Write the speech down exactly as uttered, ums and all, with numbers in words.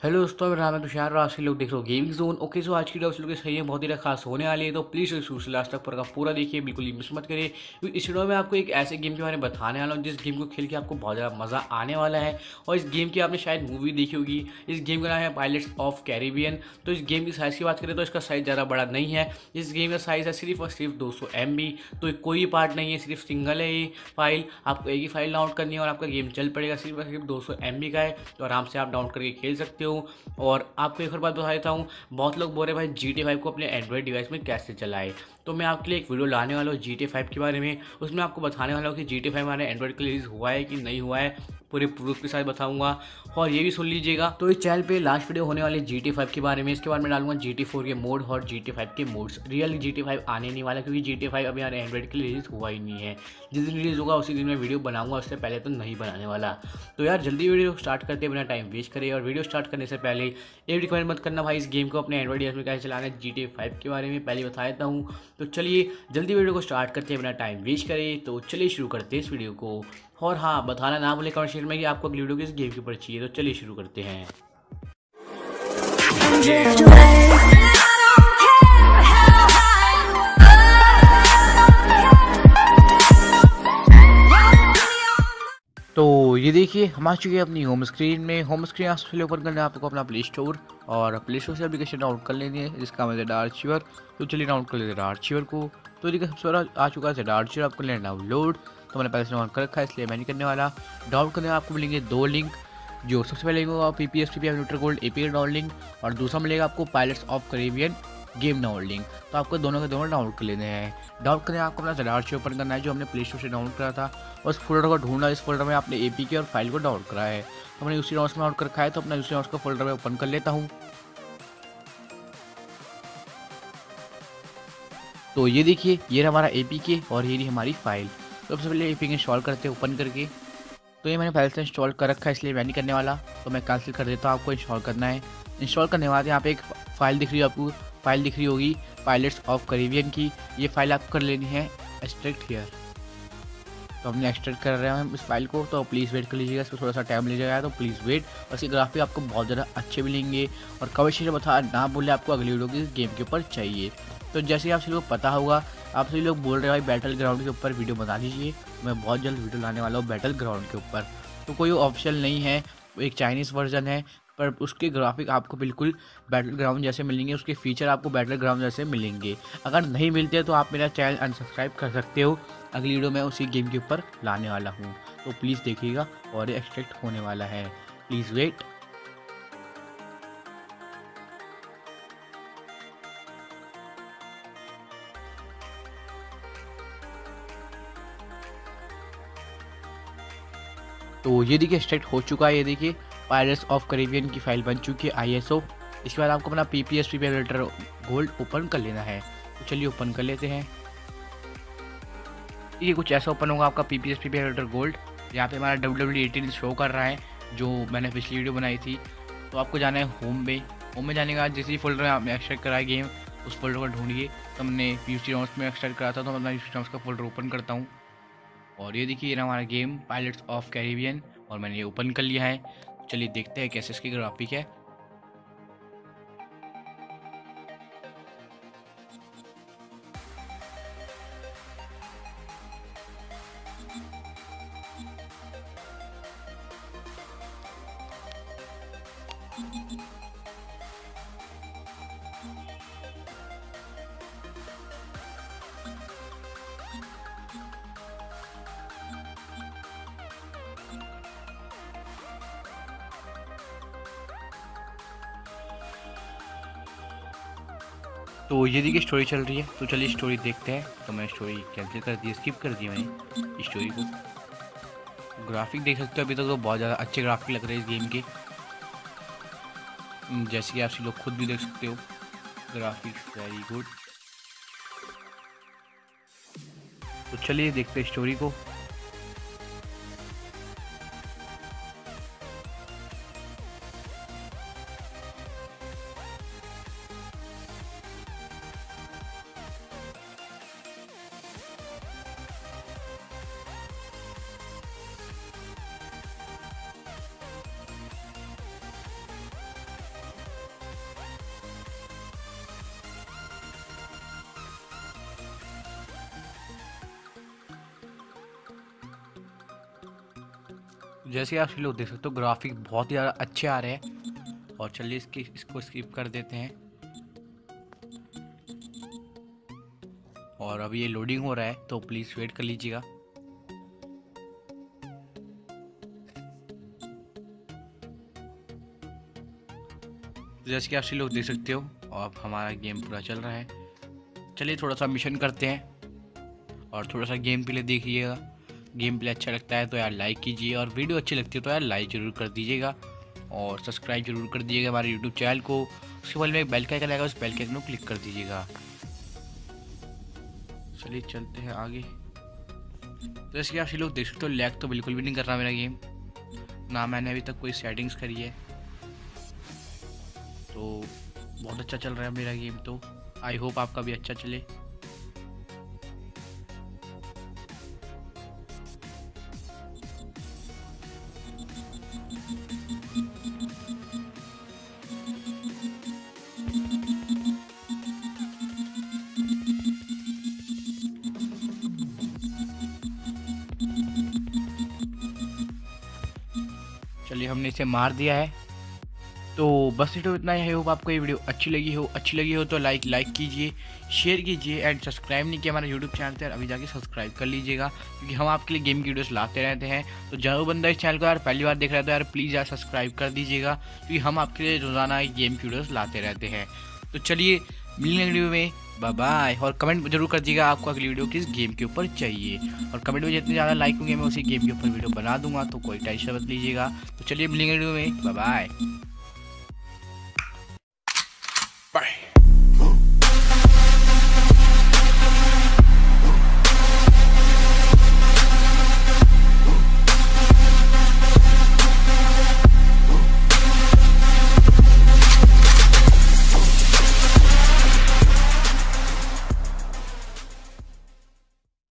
Hello दोस्तों, मेरा नाम है तुषार और आप सभी लोग देख रहे हो गेमिंग जोन। ओके, सो आज की वीडियो आप लोग के सही है, बहुत ही खास होने वाली है, तो प्लीज़ इस लास्ट तक पर का पूरा देखिए, बिल्कुल ही मिस मत करिए, क्योंकि इस वीडियो में आपको एक ऐसे गेम के बारे में बताने वाला हूँ जिस गेम को खेल के आपको बहुत ज़्यादा मज़ा आने वाला है। और इस गेम की आपने शायद मूवी देखी होगी। इस गेम का नाम है पायलट्स ऑफ कैरिबियन। तो इस गेम की साइज़ की बात करें तो इसका साइज़ ज़्यादा बड़ा नहीं है। इस गेम का साइज़ है सिर्फ और सिर्फ दो सौ एम बी। तो कोई पार्ट नहीं है, सिर्फ सिंगल है ये फाइल। आपको एक ही फाइल डाउनलोड करनी है और आपका गेम चल पड़ेगा। सिर्फ और सिर्फ दो सौ एम बी का है, तो आराम से आप डाउनलोड करके खेल सकते हो। और आपको एक और बात बता देता हूँ, बहुत लोग बोल रहे हैं भाई जी टी फाइव को अपने एंड्रॉइड डिवाइस में कैसे चलाए। तो मैं आपके लिए एक वीडियो लाने वाला हूँ जी टी फाइव के बारे में। उसमें आपको बताने वाला हूँ कि जी टी फाइव हमारे एंड्रॉइड के रिलीज हुआ है कि नहीं हुआ है, पूरे प्रूफ के साथ बताऊंगा। और ये भी सुन लीजिएगा, तो इस चैनल पे लास्ट वीडियो होने वाली जी टी फाइव के बारे में। इसके बाद में डालूंगा जी टी फोर के मोड और जी टी फाइव के modes. Real G T five आने नहीं वाला, क्योंकि जी टी फाइव अभी हमारे एंड्रॉइड के लिए रिलीज हुआ ही नहीं है। जिस दिन रिलीज होगा उसी दिन मैं वीडियो बनाऊंगा, उससे पहले तो नहीं बनाने वाला। तो यार जल्दी वीडियो स्टार्ट करते बिना टाइम वेस्ट करें। और वीडियो स्टार्ट करने से पहले ये रिकमेंड मत करना भाई इस गेम को अपने एंड्रॉइड डिवाइस में कैसे चलाना है। जी टी फाइव के बारे में पहले बता देता हूँ। तो चलिए जल्दी वीडियो को स्टार्ट करते हैं बिना टाइम वेस्ट करें। तो चलिए शुरू करते हैं इस वीडियो को। और हाँ, बताना ना भूलें कमेंट सेक्शन में कि आपको अगली वीडियो किस गेम के ऊपर चाहिए। तो चलिए शुरू करते हैं। drift away. तो ये देखिए, हम आ चुके हैं अपनी होम स्क्रीन में। होम स्क्रीन आप सबसे ओपन करना है आपको अपना प्ले स्टोर, और प्ले स्टोर से एप्लीकेशन डाउनलोड कर लेनी है जिसका नाम है आर्चिवर। तो चलिए डाउनलोड कर लेते हैं आर्चिवर को। तो देखिए सबसे बड़ा आ चुका है आर्चिवर, आपको लेना डाउनलोड। तो मैंने पहले से डाउनलोड कर रखा है, इसलिए मैं नहीं करने वाला। डाउनलोड करने में आपको मिलेंगे दो लिंक। जो सबसे पहले होगा P P S P P neutral gold A P download link, और दूसरा मिलेगा आपको pilots of Caribbean game download link. तो आपको दोनों के दोनों डाउनलोड कर लेने हैं। डाउनलोड करने आपको अपना आर्चिवर ओपन करना है जो हमने प्ले स्टोर से डाउनलोड करा था। उस फोल्डर को ढूंढना, इस फोल्डर में आपने एपी के और फाइल को डाउनलोड करा है। तो मैंने उसी नोट्स में डाउनलोड कर रखा है, तो अपना उसी नोट्स को फोल्डर में ओपन कर लेता हूँ। तो ये देखिए, ये हमारा एपी के और ये रही हमारी फाइल। तो सबसे पहले एपी के इंस्टॉल करते हैं ओपन करके। तो ये मैंने पहले से इंस्टॉल कर रखा है, इसलिए मैं नहीं करने वाला। तो मैं कैंसिल कर देता हूँ, आपको इंस्टॉल करना है। इंस्टॉल करने के बाद यहाँ पे एक फाइल दिख रही है, आपको फाइल दिख रही होगी पायलट्स ऑफ कैरिबियन की। ये फाइल आपको कर लेनी है एक्सट्रैक्ट हियर। तो हमने एक्सट्रैक्ट कर रहे हैं इस फाइल को, तो प्लीज़ वेट कर लीजिएगा, इसमें थोड़ा सा टाइम ले जाएगा, तो प्लीज़ वेट। और इसके ग्राफिक आपको बहुत ज़्यादा अच्छे मिलेंगे। और कमेंट सेक्शन में बता ना बोले आपको अगली वीडियो की गेम के ऊपर चाहिए। तो जैसे आप सभी लोग पता होगा, आप सभी लोग बोल रहे हैं भाई बैटल ग्राउंड के ऊपर वीडियो बना दीजिए। मैं बहुत जल्द वीडियो लाने वाला हूँ बैटल ग्राउंड के ऊपर। तो कोई ऑप्शन नहीं है, एक चाइनीज़ वर्जन है, पर उसके ग्राफिक आपको बिल्कुल बैटल ग्राउंड जैसे मिलेंगे, उसके फीचर आपको बैटल ग्राउंड जैसे मिलेंगे। अगर नहीं मिलते तो आप मेरा चैनल अनसब्सक्राइब कर सकते हो। अगली वीडियो में उसी गेम के ऊपर लाने वाला हूँ, तो प्लीज़ देखिएगा। और ये एक्सट्रैक्ट होने वाला है, प्लीज़ वेट। तो ये देखिए एक्सट्रैक्ट हो चुका है। ये देखिए पायलट्स ऑफ कैरिबियन की फाइल बन चुकी है आई एस ओ। इसके बाद आपको अपना P P S P P gold open कर लेना है। तो चलिए ओपन कर लेते हैं। ये कुछ ऐसा ओपन होगा आपका P P S P P gold. यहाँ पे हमारा डब्ल्यू डब्ल्यू एटीन शो कर रहा है, जो मैंने पिछली वीडियो बनाई थी। तो आपको जाना है होम में। होम में जाने के बाद जिस फोल्डर में आपने एक्सट्रैक्ट करा है गेम, उस फोल्डर को ढूंढिए। तो हमने पी सी नोट्स में एक्सट्रैक्ट करा था, तो मैं अपना पी सी नोट्स का फोल्डर ओपन करता हूँ। और ये देखिए, ये हमारा गेम पायलट्स ऑफ कैरिबियन, और मैंने ये ओपन कर लिया है। चलिए देखते हैं कैसे इसकी ग्राफिक है। तो ये देखिए स्टोरी चल रही है, तो चलिए स्टोरी देखते हैं। तो मैं स्टोरी कैंसिल कर दी, स्किप कर दी मैंने स्टोरी को। ग्राफिक देख सकते हो, अभी तक तो बहुत ज़्यादा अच्छे ग्राफिक लग रहे हैं इस गेम के, जैसे कि आप लोग खुद भी देख सकते हो। Graphics very good. तो चलिए देखते हैं स्टोरी को। जैसे आप लोग देख सकते हो ग्राफिक बहुत ही ज़्यादा अच्छे आ रहे हैं। और चलिए इसकी इसको स्किप कर देते हैं। और अभी ये लोडिंग हो रहा है तो प्लीज़ वेट कर लीजिएगा। जैसे कि आप सभी लोग देख सकते हो अब हमारा गेम पूरा चल रहा है। चलिए थोड़ा सा मिशन करते हैं और थोड़ा सा गेम प्ले देखिएगा। गेम प्ले अच्छा लगता है तो यार लाइक कीजिए, और वीडियो अच्छी लगती है तो यार लाइक ज़रूर कर दीजिएगा और सब्सक्राइब जरूर कर दीजिएगा हमारे यूट्यूब चैनल को। उसके बाद में एक बेल का आइकन आएगा, उस बेल के आइकन को क्लिक कर दीजिएगा। चलिए चलते हैं आगे। तो जैसे कि आप सभी लोग देख सकते हो लैग तो बिल्कुल भी नहीं कर रहा मेरा गेम, ना मैंने अभी तक कोई सेटिंग्स करी है, तो बहुत अच्छा चल रहा है मेरा गेम। तो आई होप आपका भी अच्छा चले। चलिए हमने इसे मार दिया है। तो बस तो इतना ही है। होप आपको ये वीडियो अच्छी लगी हो अच्छी लगी हो तो लाइक लाइक कीजिए, शेयर कीजिए, एंड सब्सक्राइब नहीं किया हमारे यूट्यूब चैनल पर अभी जाके सब्सक्राइब कर लीजिएगा, क्योंकि हम आपके लिए गेम की वीडियोस लाते रहते हैं। तो जो बंदा इस चैनल को यार पहली बार देख रहा है तो यार प्लीज़ यार सब्सक्राइब कर दीजिएगा, क्योंकि हम आपके लिए रोज़ाना गेम की वीडियोज़ लाते रहते हैं। तो चलिए मिलेंगे वीडियो में, बाय बाय। और कमेंट जरूर कर दीजिएगा आपको अगली वीडियो किस गेम के ऊपर चाहिए, और कमेंट में जितने ज़्यादा लाइक होंगे मैं उसी गेम के ऊपर वीडियो बना दूंगा, तो कोई टेंशन मत लीजिएगा। तो चलिए मिलेंगे वीडियो में, बाय बाय।